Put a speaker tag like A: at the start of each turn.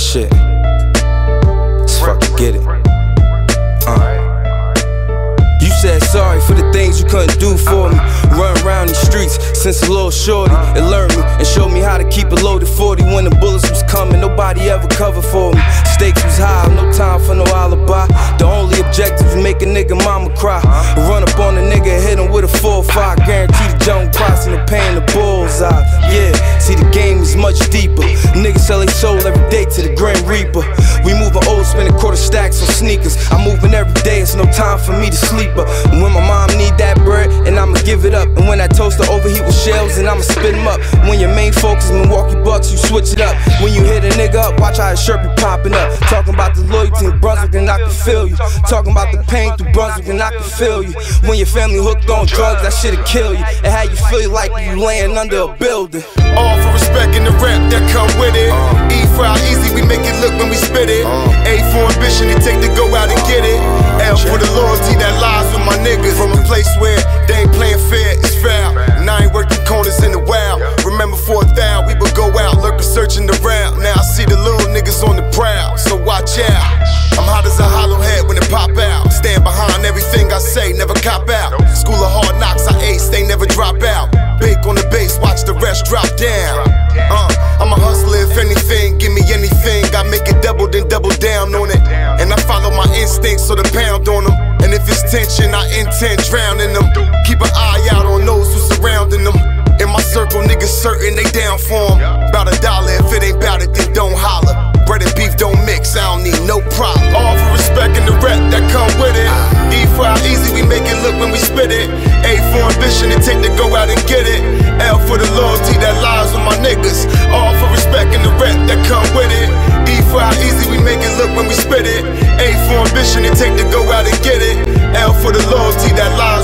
A: shit. Let's fucking get it. You said sorry for the things you couldn't do for me. Run around these streets since a little shorty. It learned me and showed me how to keep a loaded 40 when the bullets was coming. Nobody ever covered for me. Stakes was high, no time for no alibi. The only objective was make a nigga mama cry. Run up on a nigga, hit him with a 4-5. Guarantee the jungle price and the pain the bullseye. Yeah, see the game is much deeper. Niggas sell their soul every day to the Grim Reaper. We moving old, spending quarter stacks on sneakers. I'm moving every day, it's no time for me to sleep. And when my mom need that bread, and I'ma give it up. And when that toaster overheat with shells, and I'ma spit them up. When your main focus is Milwaukee Bucks, you switch it up. When you hit a nigga up, watch how his shirt be popping up. Talking about the loyalty in Brunswick, and I can feel you. Talking about the pain through Brunswick, and I can feel you. When your family hooked on drugs, that shit'll kill you. And how you feel like you laying under a building.
B: All for respect and the rap that come with it. E for our easy, we make it look when we spit it. A for ambition, it take to go out and get it. L for the loyalty that lies with my niggas. From a place where they ain't playing fair, it's foul. And I ain't working corners in the wild. Remember for a thou, we would go out, lurking, searching around. Now I see the little niggas on the prowl, so watch out. I'm hot as a hollow head when it pop out. Stand behind everything I say, never cop out. School of hard knocks, I ace, they never drop out. Bake on the bass, watch the rest drop down. I'm a hustler, if anything, give me anything. I make it double, then double down on it. And I follow my instincts, so the pound on them. And if it's tension, I intend drowning them. Keep an eye out on those who surrounding them. In my circle, niggas certain they down for them. About $1, if it ain't bout it, then don't holler. Bread and beef don't mix, I don't need no problem. All for respect and the rep that come with it. E for how easy we make it look when we spit it. A for ambition, it take to go out and get it. L for the loyalty that lies with my niggas. All for respect and the rep that come with it. E for how easy we make it look when we spit it. A for ambition, it take to go out and get it. L for the loyalty that lies